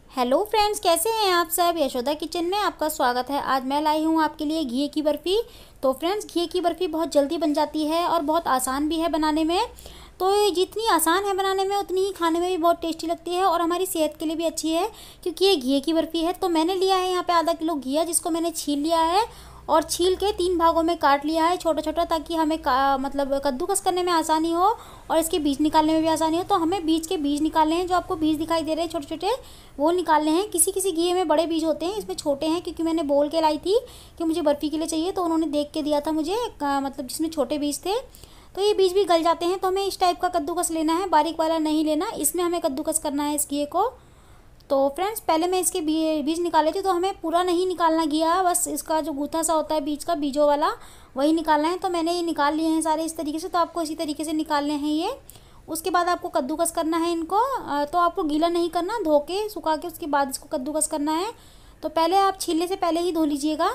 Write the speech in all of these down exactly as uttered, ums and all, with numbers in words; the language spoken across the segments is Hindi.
हेलो फ्रेंड्स, कैसे हैं आप सब। यशोदा किचन में आपका स्वागत है। आज मैं लाई हूँ आपके लिए घी की बर्फ़ी। तो फ्रेंड्स, घी की बर्फ़ी बहुत जल्दी बन जाती है और बहुत आसान भी है बनाने में। तो ये जितनी आसान है बनाने में उतनी ही खाने में भी बहुत टेस्टी लगती है और हमारी सेहत के लिए भी अच्छी है, क्योंकि ये घी की बर्फ़ी है। तो मैंने लिया है यहाँ पे आधा किलो घी, जिसको मैंने छील लिया है और छील के तीन भागों में काट लिया है छोटा छोटा, ताकि हमें का मतलब कद्दूकस करने में आसानी हो और इसके बीज निकालने में भी आसानी हो। तो हमें बीज के बीज निकालने हैं, जो आपको बीज दिखाई दे रहे हैं छोटे छोटे, वो निकालने हैं। किसी किसी घी में बड़े बीज होते हैं, इसमें छोटे हैं, क्योंकि मैंने बोल के लाई थी कि मुझे बर्फ़ी के लिए चाहिए, तो उन्होंने देख के दिया था मुझे का, मतलब जिसमें छोटे बीज थे। तो ये बीज भी गल जाते हैं। तो हमें इस टाइप का कद्दूकस लेना है, बारीक वाला नहीं लेना। इसमें हमें कद्दूकस करना है इस घी को। तो फ्रेंड्स, पहले मैं इसके बीज निकाले थे, तो हमें पूरा नहीं निकालना घिया, बस इसका जो गूथा सा होता है बीज का, बीजों वाला, वही निकालना है। तो मैंने ये निकाल लिए हैं सारे इस तरीके से। तो आपको इसी तरीके से निकालने हैं ये। उसके बाद आपको कद्दूकस करना है इनको। तो आपको गीला नहीं करना, धो के सुखा के उसके बाद इसको कद्दूकस करना है। तो पहले आप छीलने से पहले ही धो लीजिएगा।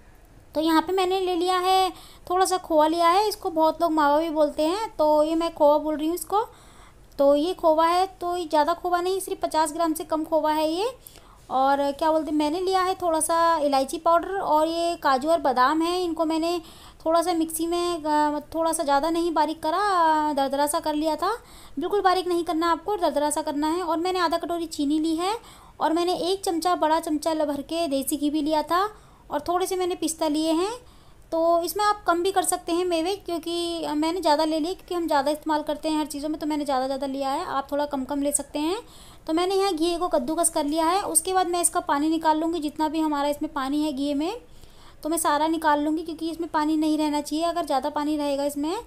तो यहाँ पे मैंने ले लिया है, थोड़ा सा खोआ लिया है। इसको बहुत लोग मावा भी बोलते हैं, तो ये मैं खोआ बोल रही हूँ इसको। तो ये खोवा है, तो ये ज़्यादा खोवा नहीं, सिर्फ पचास ग्राम से कम खोवा है ये। और क्या बोलते हैं, मैंने लिया है थोड़ा सा इलायची पाउडर, और ये काजू और बादाम है। इनको मैंने थोड़ा सा मिक्सी में, थोड़ा सा ज़्यादा नहीं बारीक करा, दरदरा सा कर लिया था। बिल्कुल बारीक नहीं करना आपको, दरदरा सा करना है। और मैंने आधा कटोरी चीनी ली है, और मैंने एक चमचा, बड़ा चमचा भर के देसी घी भी लिया था, और थोड़े से मैंने पिस्ता लिए हैं। तो इसमें आप कम भी कर सकते हैं मेवे, क्योंकि मैंने ज़्यादा ले लिए, क्योंकि हम ज़्यादा इस्तेमाल करते हैं हर चीज़ों में, तो मैंने ज़्यादा ज़्यादा लिया है। आप थोड़ा कम कम ले सकते हैं। तो मैंने यहाँ घी को कद्दूकस कर लिया है। उसके बाद मैं इसका पानी निकाल लूँगी, जितना भी हमारा इसमें पानी है घी में, तो मैं सारा निकाल लूँगी, क्योंकि इसमें पानी नहीं रहना चाहिए। अगर ज़्यादा पानी रहेगा इसमें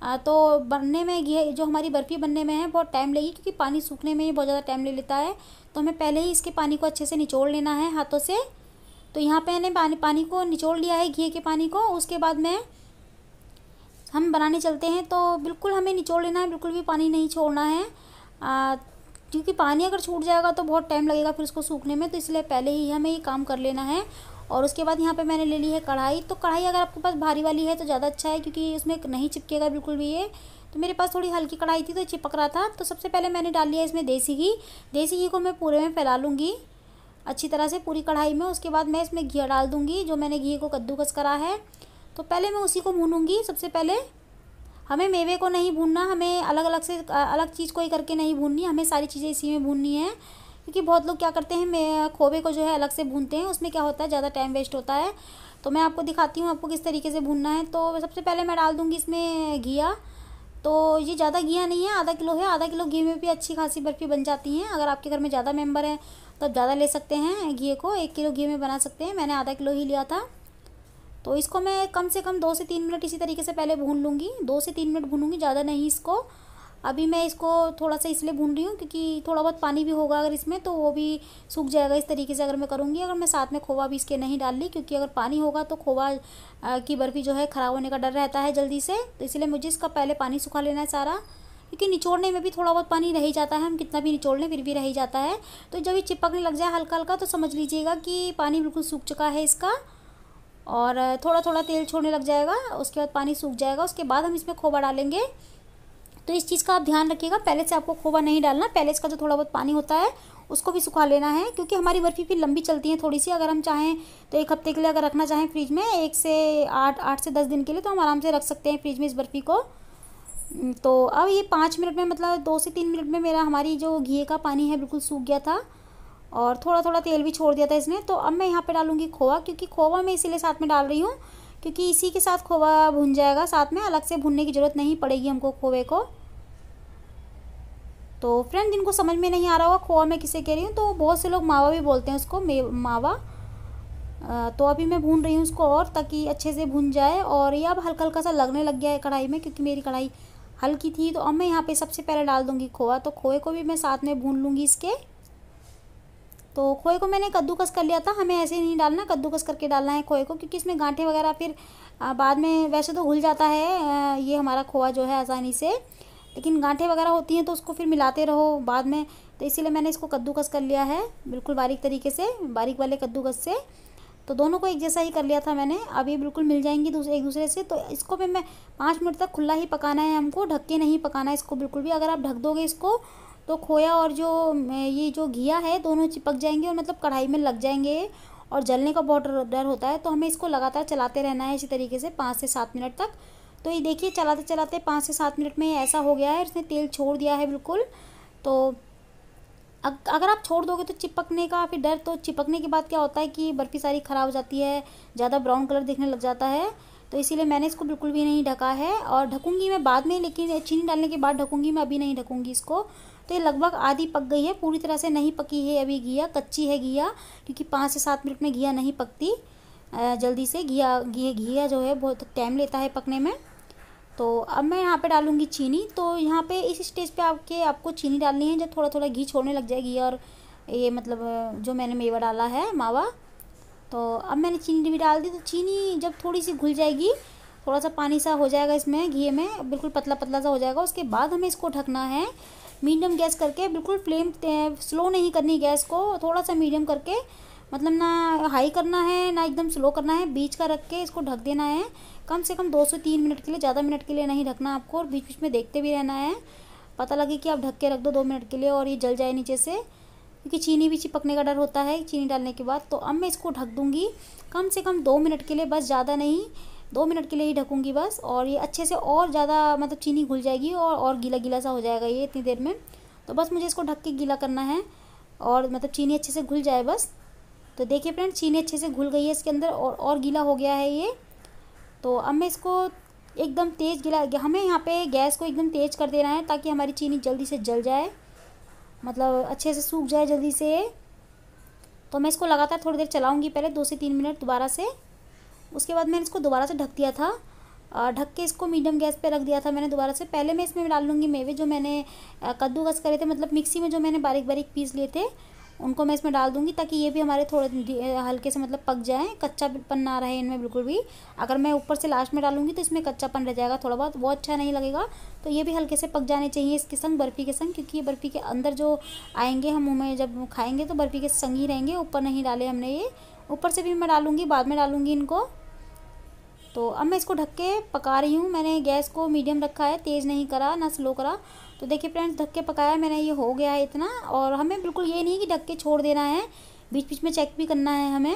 तो बनने में, घी जो हमारी बर्फ़ी बनने में है, बहुत टाइम लगेगी, क्योंकि पानी सूखने में ही बहुत ज़्यादा टाइम ले लेता है। तो हमें पहले ही इसके पानी को अच्छे से निचोड़ लेना है हाथों से। तो यहाँ पे मैंने पानी पानी को निचोड़ लिया है, घी के पानी को। उसके बाद में हम बनाने चलते हैं। तो बिल्कुल हमें निचोड़ लेना है, बिल्कुल भी पानी नहीं छोड़ना है, आ, क्योंकि पानी अगर छूट जाएगा तो बहुत टाइम लगेगा फिर उसको सूखने में। तो इसलिए पहले ही हमें ये काम कर लेना है। और उसके बाद यहाँ पे मैंने ले ली है कढ़ाई। तो कढ़ाई अगर आपके पास भारी वाली है तो ज़्यादा अच्छा है, क्योंकि इसमें नहीं चिपकेगा बिल्कुल भी ये। तो मेरे पास थोड़ी हल्की कढ़ाई थी तो चिपक रहा था। तो सबसे पहले मैंने डाल लिया इसमें देसी घी। देसी घी को मैं पूरे में फैला लूँगी अच्छी तरह से पूरी कढ़ाई में। उसके बाद मैं इसमें घी डाल दूँगी, जो मैंने घी को कद्दूकस करा है। तो पहले मैं उसी को भूनूंगी। सबसे पहले हमें मेवे को नहीं भूनना, हमें अलग अलग से अलग चीज़ कोई करके नहीं भूननी, हमें सारी चीज़ें इसी में भूननी है। क्योंकि बहुत लोग क्या करते हैं, मैं खोबे को जो है अलग से भूनते हैं, उसमें क्या होता है, ज़्यादा टाइम वेस्ट होता है। तो मैं आपको दिखाती हूँ आपको किस तरीके से भूनना है। तो सबसे पहले मैं डाल दूँगी इसमें घिया। तो ये ज़्यादा घिया नहीं है, आधा किलो है। आधा किलो घी में भी अच्छी खासी बर्फ़ी बन जाती हैं। अगर आपके घर में ज़्यादा मेंबर हैं तो आप ज़्यादा ले सकते हैं घी को, एक किलो घी में बना सकते हैं। मैंने आधा किलो ही लिया था। तो इसको मैं कम से कम दो से तीन मिनट इसी तरीके से पहले भून लूँगी। दो से तीन मिनट भूनूँगी, ज़्यादा नहीं इसको। अभी मैं इसको थोड़ा सा इसलिए भून रही हूँ क्योंकि थोड़ा बहुत पानी भी होगा अगर इसमें, तो वो भी सूख जाएगा इस तरीके से अगर मैं करूँगी। अगर मैं साथ में खोवा भी इसके नहीं डाल ली, क्योंकि अगर पानी होगा तो खोवा की बर्फ़ी जो है ख़राब होने का डर रहता है जल्दी से। तो इसलिए मुझे इसका पहले पानी सुखा लेना है सारा, क्योंकि निचोड़ने में भी थोड़ा बहुत पानी रह ही जाता है। हम कितना भी निचोड़ लें फिर भी रह ही जाता है। तो जब ये चिपकने लग जाए हल्का हल्का, तो समझ लीजिएगा कि पानी बिल्कुल सूख चुका है इसका, और थोड़ा थोड़ा तेल छोड़ने लग जाएगा। उसके बाद पानी सूख जाएगा। उसके बाद हम इसमें खोवा डालेंगे। तो इस चीज़ का आप ध्यान रखिएगा, पहले से आपको खोवा नहीं डालना। पहले इसका जो थोड़ा बहुत पानी होता है उसको भी सुखा लेना है, क्योंकि हमारी बर्फ़ी फिर लंबी चलती है थोड़ी सी। अगर हम चाहें तो एक हफ्ते के लिए अगर रखना चाहें फ्रिज में, एक से आठ आठ से दस दिन के लिए, तो हम आराम से रख सकते हैं फ्रिज में इस बर्फ़ी को। तो अब ये पाँच मिनट में, मतलब दो से तीन मिनट में मेरा हमारी जो घी का पानी है बिल्कुल सूख गया था, और थोड़ा थोड़ा तेल भी छोड़ दिया था इसने। तो अब मैं यहाँ पे डालूँगी खोवा, क्योंकि खोवा मैं इसीलिए साथ में डाल रही हूँ क्योंकि इसी के साथ खोवा भुन जाएगा साथ में, अलग से भुनने की ज़रूरत नहीं पड़ेगी हमको खोवे को। तो फ्रेंड, जिनको समझ में नहीं आ रहा होगा खोवा मैं किसे कह रही हूँ, तो बहुत से लोग मावा भी बोलते हैं उसको, मावा। तो अभी मैं भून रही हूँ उसको, और ताकि अच्छे से भुन जाए। और ये अब हल्का हल्का सा लगने लग गया है कढ़ाई में, क्योंकि मेरी कढ़ाई हल्की थी। तो अब मैं यहाँ पे सबसे पहले डाल दूँगी खोआ। तो खोए को भी मैं साथ में भून लूँगी इसके। तो खोए को मैंने कद्दूकस कर लिया था, हमें ऐसे नहीं डालना, कद्दूकस करके डालना है खोए को, क्योंकि इसमें गांठें वगैरह फिर बाद में, वैसे तो घुल जाता है ये हमारा खोआ जो है आसानी से, लेकिन गांठें वगैरह होती हैं तो उसको फिर मिलाते रहो बाद में। तो इसीलिए मैंने इसको कद्दूकस कर लिया है बिल्कुल बारीक तरीके से, बारीक वाले कद्दूकस से। तो दोनों को एक जैसा ही कर लिया था मैंने। अब ये बिल्कुल मिल जाएंगी दूसरे एक दूसरे से। तो इसको भी मैं पाँच मिनट तक खुला ही पकाना है हमको, ढक के नहीं पकाना है इसको बिल्कुल भी। अगर आप ढक दोगे इसको तो खोया और जो ये जो घिया है दोनों चिपक जाएंगे और मतलब कढ़ाई में लग जाएंगे और जलने का बहुत डर होता है। तो हमें इसको लगातार चलाते रहना है इसी तरीके से पाँच से सात मिनट तक। तो ये देखिए चलाते चलाते पाँच से सात मिनट में ऐसा हो गया है, इसने तेल छोड़ दिया है बिल्कुल। तो अगर आप छोड़ दोगे तो चिपकने का फिर डर, तो चिपकने के बाद क्या होता है कि बर्फ़ी सारी ख़राब हो जाती है, ज़्यादा ब्राउन कलर दिखने लग जाता है। तो इसीलिए मैंने इसको बिल्कुल भी नहीं ढका है और ढकूंगी मैं बाद में, लेकिन चीनी डालने के बाद ढकूंगी मैं, अभी नहीं ढकूंगी इसको। तो ये लगभग आधी पक गई है, पूरी तरह से नहीं पकी है अभी घिया, कच्ची है घिया, क्योंकि पाँच से सात मिनट में घिया नहीं पकती जल्दी से। घिया घी घिया जो है बहुत टाइम लेता है पकने में। तो अब मैं यहाँ पे डालूंगी चीनी। तो यहाँ पे इस स्टेज पे आपके आपको चीनी डालनी है जब थोड़ा थोड़ा घी छोड़ने लग जाएगी और ये मतलब जो मैंने मेवा डाला है मावा। तो अब मैंने चीनी भी डाल दी। तो चीनी जब थोड़ी सी घुल जाएगी, थोड़ा सा पानी सा हो जाएगा इसमें घी में, बिल्कुल पतला पतला सा हो जाएगा, उसके बाद हमें इसको ढकना है मीडियम गैस करके। बिल्कुल फ्लेम स्लो नहीं करनी गैस को, थोड़ा सा मीडियम करके, मतलब ना हाई करना है ना एकदम स्लो करना है, बीच का रख के इसको ढक देना है कम से कम दो से तीन मिनट के लिए, ज़्यादा मिनट के लिए नहीं ढकना आपको। और बीच बीच में देखते भी रहना है, पता लगे कि आप ढक के रख दो दो मिनट के लिए और ये जल जाए नीचे से, क्योंकि चीनी भी चिपकने का डर होता है चीनी डालने के बाद। तो अब मैं इसको ढक दूँगी कम से कम दो मिनट के लिए, बस ज़्यादा नहीं, दो मिनट के लिए ही ढकूँगी बस। और ये अच्छे से और ज़्यादा मतलब चीनी घुल जाएगी और और गीला गीला सा हो जाएगा ये इतनी देर में। तो बस मुझे इसको ढक के गीला करना है और मतलब चीनी अच्छे से घुल जाए बस। तो देखिए फ्रेंड्स चीनी अच्छे से घुल गई है इसके अंदर और और गीला हो गया है ये। तो अब मैं इसको एकदम तेज़ गीला, हमें यहाँ पे गैस को एकदम तेज़ कर देना है ताकि हमारी चीनी जल्दी से जल जाए, मतलब अच्छे से सूख जाए जल्दी से। तो मैं इसको लगातार थोड़ी देर चलाऊंगी, पहले दो से तीन मिनट दोबारा से। उसके बाद मैंने इसको दोबारा से ढक दिया था, ढक के इसको मीडियम गैस पे रख दिया था मैंने दोबारा से। पहले मैं इसमें डाल लूँगी मेवे जो मैंने कद्दूकस करे थे, मतलब मिक्सी में जो मैंने बारीक बारीक पीस लिए थे उनको मैं इसमें डाल दूंगी, ताकि ये भी हमारे थोड़े हल्के से मतलब पक जाएं, कच्चापन ना रहे इनमें बिल्कुल भी। अगर मैं ऊपर से लास्ट में डालूंगी तो इसमें कच्चापन रह जाएगा थोड़ा बहुत, वो अच्छा नहीं लगेगा। तो ये भी हल्के से पक जाने चाहिए इसके संग, बर्फ़ी के संग, क्योंकि ये बर्फ़ी के अंदर जो आएंगे हम मुँह में जब खाएँगे तो बर्फ़ी के संग ही रहेंगे, ऊपर नहीं डाले हमने ये। ऊपर से भी मैं डालूँगी, बाद में डालूँगी इनको। तो अब मैं इसको ढक के पका रही हूँ, मैंने गैस को मीडियम रखा है, तेज़ नहीं करा ना स्लो करा। तो देखिए फ्रेंड्स ढक के पकाया मैंने, ये हो गया है इतना। और हमें बिल्कुल ये नहीं कि ढक के छोड़ देना है, बीच बीच में चेक भी करना है हमें।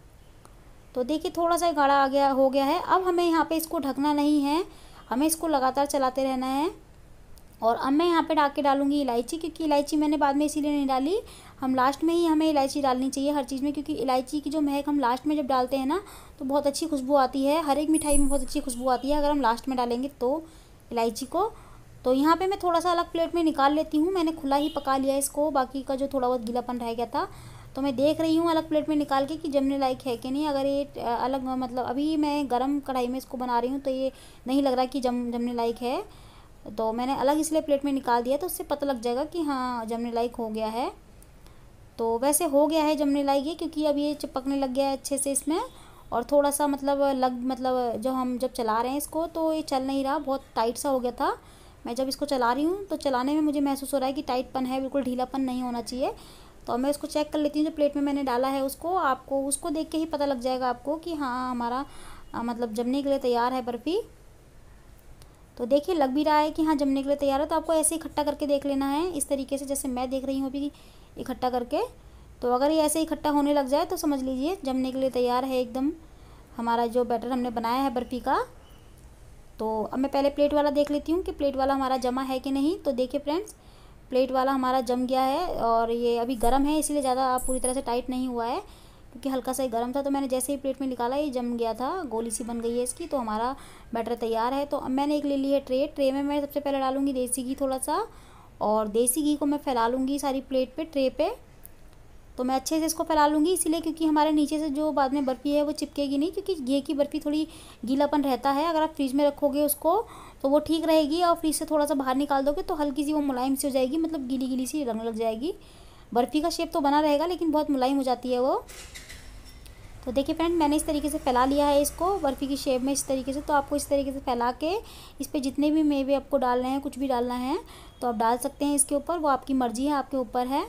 तो देखिए थोड़ा सा गाढ़ा आ गया हो गया है। अब हमें यहाँ पे इसको ढकना नहीं है, हमें इसको लगातार चलाते रहना है। और अब मैं यहाँ पे डाल के डालूँगी इलायची, क्योंकि इलायची मैंने बाद में इसीलिए नहीं डाली, हम लास्ट में ही हमें इलायची डालनी चाहिए हर चीज़ में, क्योंकि इलायची की जो महक हम लास्ट में जब डालते हैं ना तो बहुत अच्छी खुशबू आती है, हर एक मिठाई में बहुत अच्छी खुशबू आती है अगर हम लास्ट में डालेंगे तो इलायची को। तो यहाँ पे मैं थोड़ा सा अलग प्लेट में निकाल लेती हूँ, मैंने खुला ही पका लिया इसको, बाकी का जो थोड़ा बहुत गीलापन रह गया था। तो मैं देख रही हूँ अलग प्लेट में निकाल के कि जमने लायक है कि नहीं। अगर ये अलग मतलब अभी मैं गरम कढ़ाई में इसको बना रही हूँ तो ये नहीं लग रहा कि जम जमने लायक है, तो मैंने अलग इसलिए प्लेट में निकाल दिया, तो उससे पता लग जाएगा कि हाँ जमने लायक हो गया है। तो वैसे हो गया है जमने लायक ये, क्योंकि अब ये चिपकने लग गया है अच्छे से इसमें। और थोड़ा सा मतलब लग मतलब जो हम जब चला रहे हैं इसको तो ये चल नहीं रहा, बहुत टाइट सा हो गया था। मैं जब इसको चला रही हूँ तो चलाने में मुझे महसूस हो रहा है कि टाइटपन है, बिल्कुल ढीलापन नहीं होना चाहिए। तो मैं इसको चेक कर लेती हूँ, जो प्लेट में मैंने डाला है उसको, आपको उसको देख के ही पता लग जाएगा आपको कि हाँ हमारा आ, मतलब जमने के लिए तैयार है बर्फ़ी। तो देखिए लग भी रहा है कि हाँ जमने के लिए तैयार है। तो आपको ऐसे इकट्ठा करके देख लेना है इस तरीके से, जैसे मैं देख रही हूँ अभी इकट्ठा करके। तो अगर ये ऐसे इकट्ठा होने लग जाए तो समझ लीजिए जमने के लिए तैयार है एकदम हमारा जो बैटर हमने बनाया है बर्फ़ी का। तो अब मैं पहले प्लेट वाला देख लेती हूँ कि प्लेट वाला हमारा जमा है कि नहीं। तो देखिए फ्रेंड्स प्लेट वाला हमारा जम गया है, और ये अभी गर्म है इसलिए ज़्यादा पूरी तरह से टाइट नहीं हुआ है, क्योंकि हल्का सा ही गर्म था। तो मैंने जैसे ही प्लेट में निकाला ये जम गया था, गोली सी बन गई है इसकी। तो हमारा बैटर तैयार है। तो अब मैंने एक ले ली है ट्रे, ट्रे में मैं सबसे पहले डालूँगी देसी घी थोड़ा सा, और देसी घी को मैं फैला लूँगी सारी प्लेट पे, ट्रे पे। तो मैं अच्छे से इसको फैला लूँगी, इसीलिए क्योंकि हमारे नीचे से जो बाद में बर्फ़ी है वो चिपकेगी नहीं, क्योंकि घी की बर्फ़ी थोड़ी गीलापन रहता है। अगर आप फ्रीज़ में रखोगे उसको तो वो ठीक रहेगी, और फ्रीज से थोड़ा सा बाहर निकाल दोगे तो हल्की सी वो मुलायम सी हो जाएगी, मतलब गीली गीली सी रंग लग जाएगी। बर्फ़ी का शेप तो बना रहेगा लेकिन बहुत मुलायम हो जाती है वो। तो देखिए फ्रेंड मैंने इस तरीके से फैला लिया है इसको बर्फ़ी की शेप में इस तरीके से। तो आपको इस तरीके से फैला के इस पर जितने भी मेवे आपको डालने हैं, कुछ भी डालना है तो आप डाल सकते हैं इसके ऊपर, वो आपकी मर्ज़ी है, आपके ऊपर है,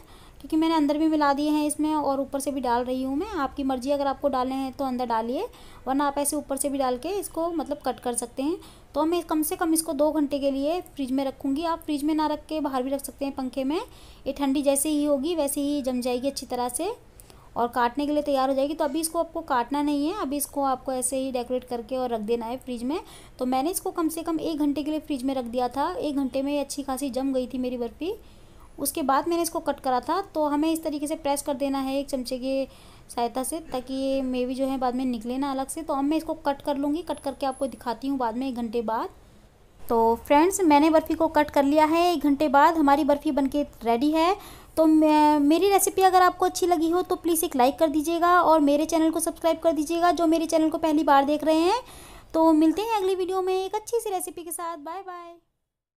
क्योंकि मैंने अंदर भी मिला दिए हैं इसमें और ऊपर से भी डाल रही हूँ मैं। आपकी मर्ज़ी, अगर आपको डालने हैं तो अंदर डालिए, वरना आप ऐसे ऊपर से भी डाल के इसको मतलब कट कर सकते हैं। तो मैं कम से कम इसको दो घंटे के लिए फ्रिज में रखूँगी। आप फ्रिज में ना रख के बाहर भी रख सकते हैं पंखे में। ये ठंडी जैसे ही होगी वैसे ही जम जाएगी अच्छी तरह से और काटने के लिए तैयार हो जाएगी। तो अभी इसको आपको काटना नहीं है, अभी इसको आपको ऐसे ही डेकोरेट करके और रख देना है फ्रिज में। तो मैंने इसको कम से कम एक घंटे के लिए फ्रिज में रख दिया था। एक घंटे में अच्छी खासी जम गई थी मेरी बर्फ़ी। उसके बाद मैंने इसको कट करा था। तो हमें इस तरीके से प्रेस कर देना है एक चमचे के सहायता से, ताकि ये मेवी जो है बाद में निकले ना अलग से। तो अब मैं इसको कट कर लूँगी, कट करके आपको दिखाती हूँ बाद में एक घंटे बाद। तो फ्रेंड्स, मैंने बर्फ़ी को कट कर लिया है। एक घंटे बाद हमारी बर्फ़ी बनके रेडी है। तो मेरी रेसिपी अगर आपको अच्छी लगी हो तो प्लीज़ एक लाइक कर दीजिएगा और मेरे चैनल को सब्सक्राइब कर दीजिएगा, जो मेरे चैनल को पहली बार देख रहे हैं। तो मिलते हैं अगली वीडियो में एक अच्छी सी रेसिपी के साथ। Bye bye.